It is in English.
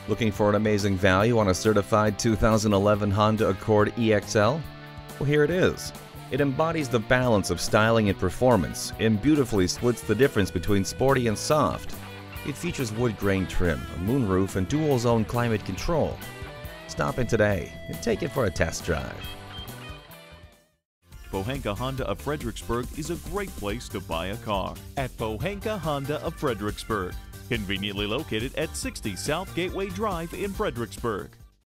Looking for an amazing value on a certified 2011 Honda Accord EXL? Well, here it is. It embodies the balance of styling and performance and beautifully splits the difference between sporty and soft. It features wood grain trim, a moonroof, and dual-zone climate control. Stop in today and take it for a test drive. Pohanka Honda of Fredericksburg is a great place to buy a car. At Pohanka Honda of Fredericksburg, conveniently located at 60 South Gateway Drive in Fredericksburg.